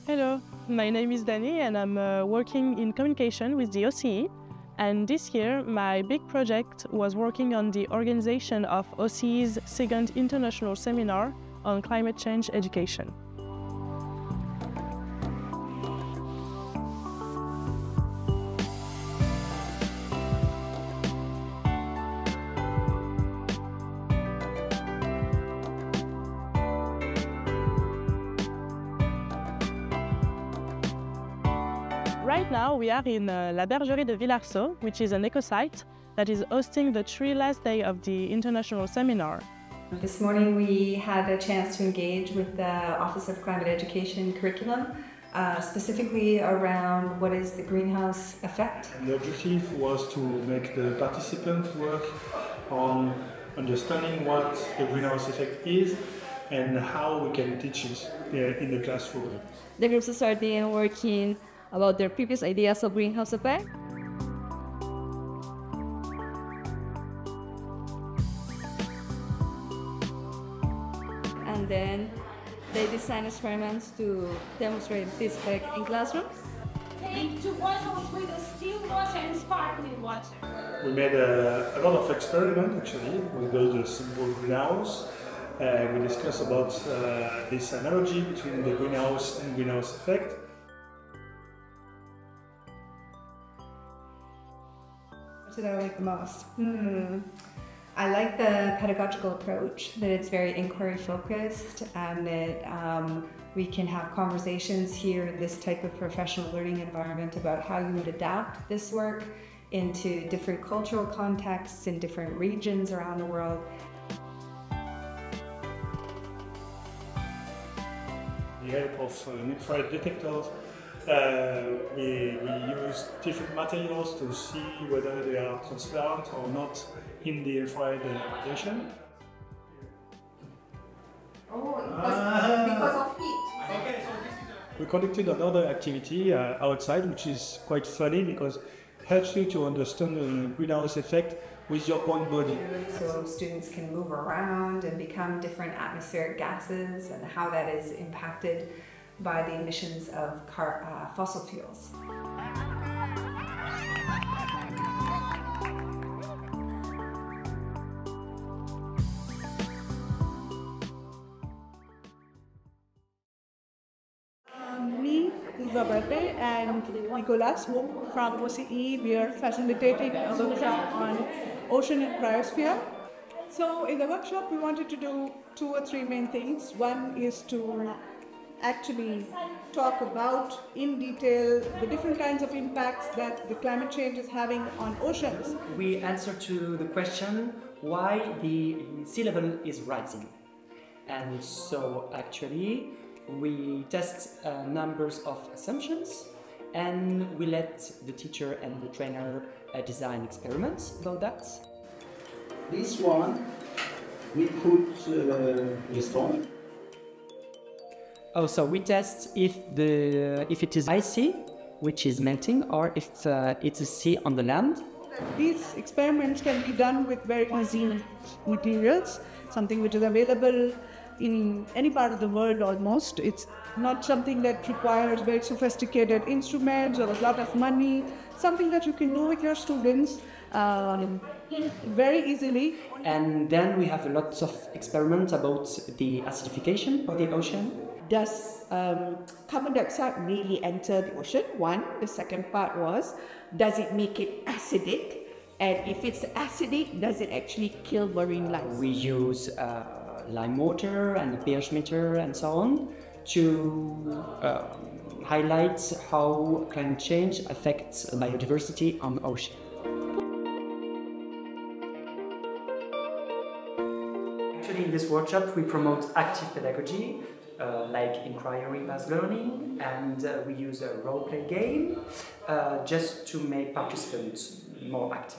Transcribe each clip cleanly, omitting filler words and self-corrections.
Hello, my name is Dani and I'm working in communication with the OCE. And this year, my big project was working on the organization of OCE's second international seminar on climate change education. Right now, we are in La Bergerie de Villarceaux, which is an eco-site that is hosting the three last day of the international seminar. This morning we had a chance to engage with the Office of Climate Education curriculum, specifically around what is the greenhouse effect. And the objective was to make the participants work on understanding what the greenhouse effect is and how we can teach it in the classroom. The groups started working about their previous ideas of greenhouse effect. And then they design experiments to demonstrate this effect in classrooms. Take 2 bottles with still water and sparkling water. We made a lot of experiments actually with those simple greenhouse. We discussed about this analogy between the greenhouse and greenhouse effect. What did I like the most? I like the pedagogical approach, that it's very inquiry focused and that we can have conversations here in this type of professional learning environment about how you would adapt this work into different cultural contexts in different regions around the world. With the help of infrared detectors, we use different materials to see whether they are transparent or not in the infrared radiation. Oh, because of heat. We conducted another activity outside, which is quite funny because it helps you to understand the greenhouse effect with your own body. So students can move around and become different atmospheric gases and how that is impacted by the emissions of fossil fuels. Me, Roberta and Nicolas from OCE, we are facilitating a workshop on ocean and Prosphere. So in the workshop we wanted to do 2 or 3 main things. One is to actually talk about in detail the different kinds of impacts that the climate change is having on oceans. We answer to the question why the sea level is rising. And so actually we test numbers of assumptions and we let the teacher and the trainer design experiments about that. This one we put the stone. Oh, so we test if it is icy, which is melting, or if it's a sea on the land. These experiments can be done with very easy materials, something which is available in any part of the world almost. It's not something that requires very sophisticated instruments or a lot of money, something that you can do with your students very easily. And then we have lots of experiments about the acidification of the ocean. Does carbon dioxide really enter the ocean? One. The second part was, does it make it acidic? And if it's acidic, does it actually kill marine life? We use lime water and a pH meter and so on to highlight how climate change affects biodiversity on the ocean. Actually, in this workshop, we promote active pedagogy, like inquiry-based learning, and we use a role-play game just to make participants more active.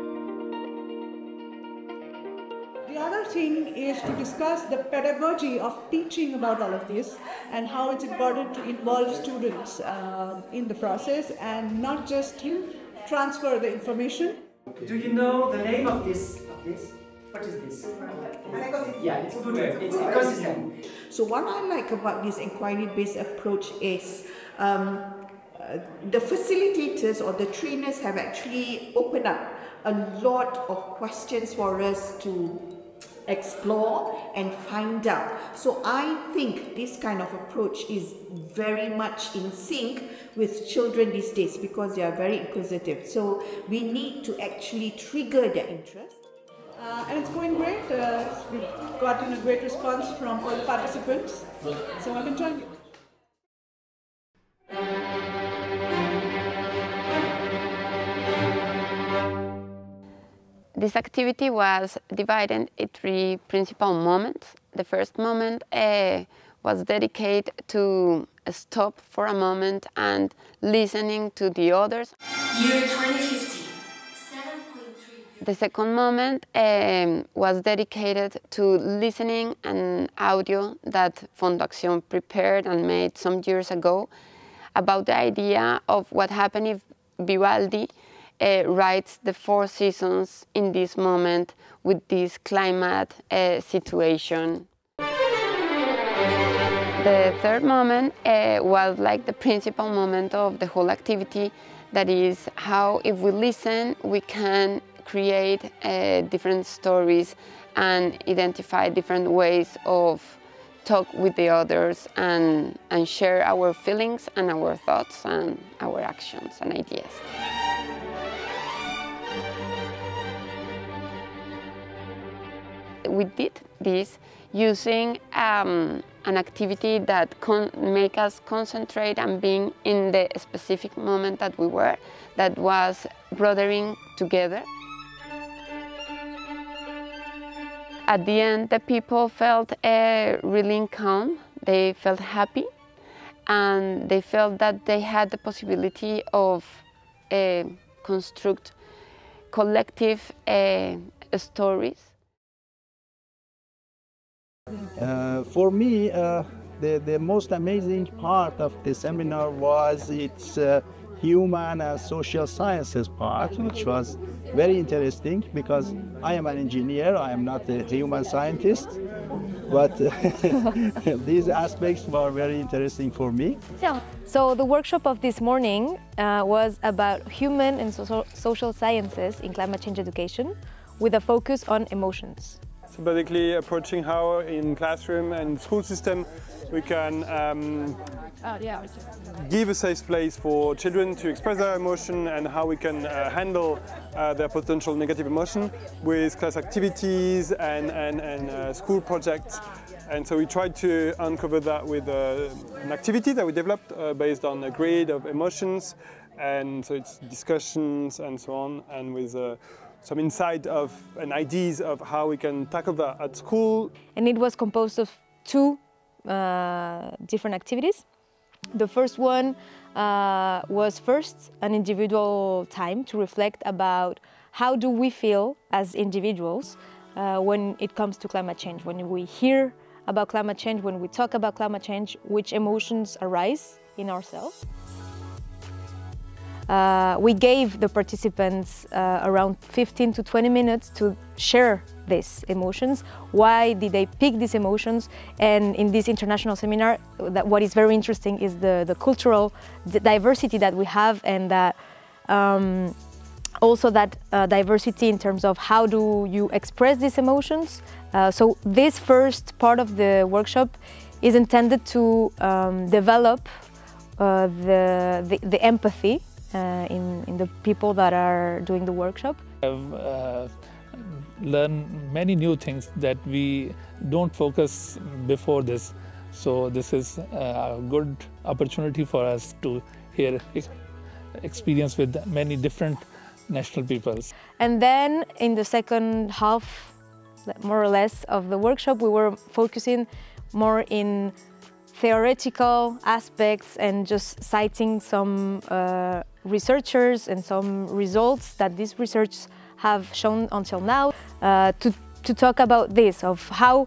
The other thing is to discuss the pedagogy of teaching about all of this and how it's important to involve students in the process and not just transfer the information. Do you know the name of this? What is this? Yeah, it's food web. It's ecosystem. So what I like about this inquiry-based approach is the facilitators or the trainers have actually opened up a lot of questions for us to explore and find out. So I think this kind of approach is very much in sync with children these days because they are very inquisitive. So we need to actually trigger their interest. And it's going great. We've gotten a great response from all the participants. So I'm enjoying it. This activity was divided in 3 principal moments. The first moment was dedicated to stop for a moment and listening to the others. Year 2015, 7.3. The second moment was dedicated to listening an audio that Fondation prepared and made some years ago about the idea of what happened if Vivaldi writes the 4 seasons in this moment with this climate situation. The third moment was like the principal moment of the whole activity, that is how if we listen we can create different stories and identify different ways of talk with the others and share our feelings and our thoughts and our actions and ideas. We did this using an activity that make us concentrate and being in the specific moment that we were, that was brothering together. At the end, the people felt really calm, they felt happy, and they felt that they had the possibility of construct collective stories. For me, the most amazing part of the seminar was its human and social sciences part, which was very interesting because I am an engineer, I am not a human scientist, but these aspects were very interesting for me. So the workshop of this morning was about human and social sciences in climate change education with a focus on emotions. So basically approaching how in classroom and school system we can give a safe place for children to express their emotion and how we can handle their potential negative emotion with class activities and school projects. And so we tried to uncover that with an activity that we developed based on a grid of emotions, and so it's discussions and so on, and with some insight of and ideas of how we can tackle that at school. And it was composed of 2 different activities. The first one was first an individual time to reflect about how do we feel as individuals when it comes to climate change. When we hear about climate change, when we talk about climate change, which emotions arise in ourselves. We gave the participants around 15 to 20 minutes to share these emotions. Why did they pick these emotions? And in this international seminar, what is very interesting is the cultural diversity that we have, and that also that diversity in terms of how do you express these emotions. So this first part of the workshop is intended to develop the empathy in the people that are doing the workshop. I've learned many new things that we don't focus before this. So this is a good opportunity for us to hear experience with many different national peoples. And then in the second half, more or less, of the workshop, we were focusing more in theoretical aspects and just citing some researchers and some results that these research have shown until now to talk about this, of how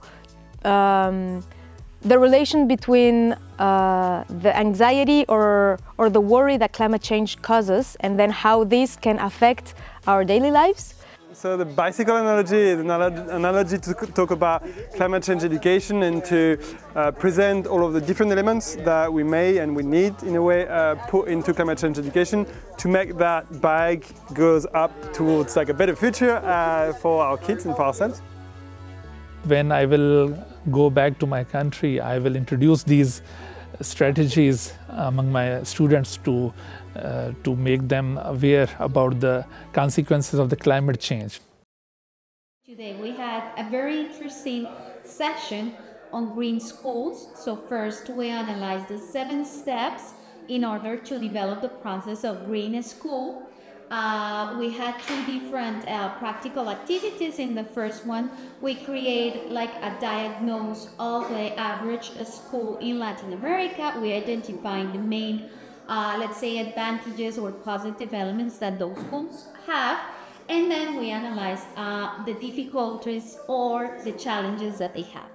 the relation between the anxiety or the worry that climate change causes, and then how this can affect our daily lives. So the bicycle analogy is an analogy to talk about climate change education and to present all of the different elements that we may and we need, in a way, put into climate change education to make that bike goes up towards like a better future for our kids and for ourselves. When I will go back to my country, I will introduce these strategies among my students to make them aware about the consequences of the climate change. Today we had a very interesting session on green schools. So first we analyzed the 7 steps in order to develop the process of green school. We had 2 different practical activities. In the first one, we create like a diagnosis of the average school in Latin America. We identified the main, let's say, advantages or positive elements that those schools have. And then we analyzed the difficulties or the challenges that they have.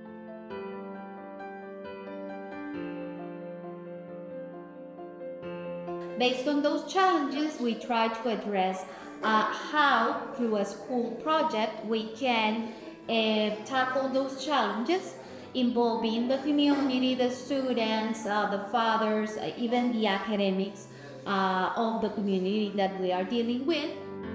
Based on those challenges, we try to address how, through a school project, we can tackle those challenges involving the community, the students, the fathers, even the academics of the community that we are dealing with.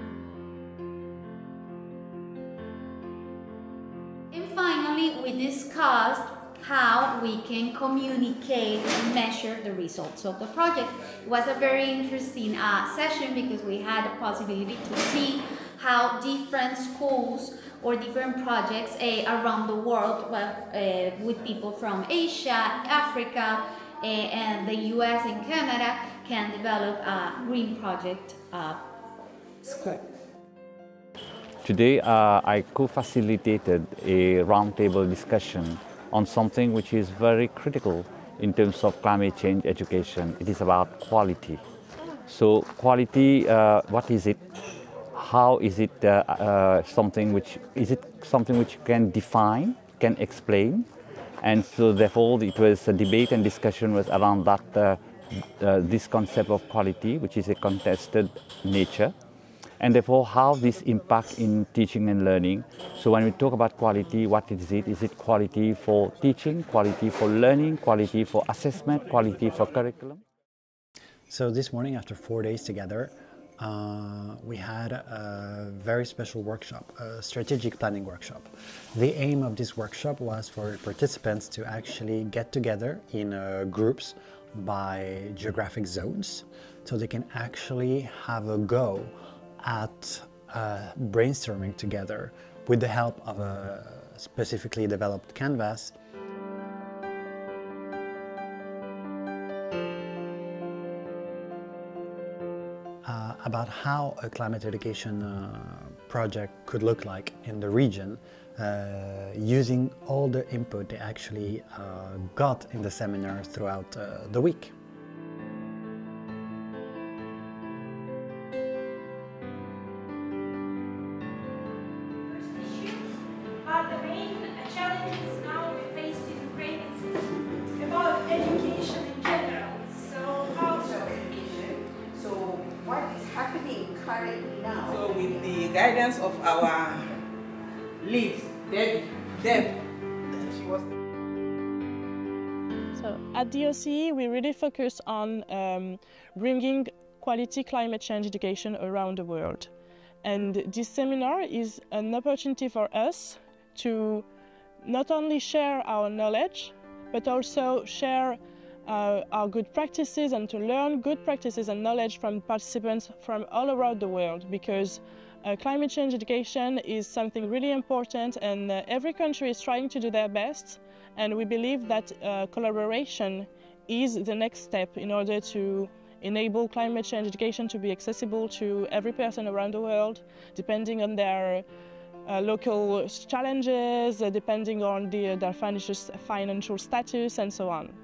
And finally, we discussed how we can communicate and measure the results of the project. It was a very interesting session because we had a possibility to see how different schools or different projects around the world, with people from Asia, Africa, and the US and Canada, can develop a green project school. Today I co-facilitated a roundtable discussion on something which is very critical in terms of climate change education. It is about quality. So quality, what is it? How is it something which you can define, can explain? And so therefore it was a debate and discussion was around that this concept of quality, which is a contested nature. And therefore, how this impacts in teaching and learning. So when we talk about quality, what is it? Is it quality for teaching, quality for learning, quality for assessment, quality for curriculum? So this morning, after 4 days together, we had a very special workshop, a strategic planning workshop. The aim of this workshop was for participants to actually get together in groups by geographic zones, so they can actually have a go at brainstorming together with the help of a specifically developed canvas. About how a climate education project could look like in the region, using all the input they actually got in the seminar throughout the week. The main challenges now we face in Ukraine is about education in general. So how education? So what is happening currently now? So with the guidance of our lead, Deb, she was. So at the OCE, we really focus on bringing quality climate change education around the world. And this seminar is an opportunity for us to not only share our knowledge, but also share our good practices and to learn good practices and knowledge from participants from all around the world, because climate change education is something really important, and every country is trying to do their best, and we believe that collaboration is the next step in order to enable climate change education to be accessible to every person around the world, depending on their local challenges, depending on their financial status, and so on.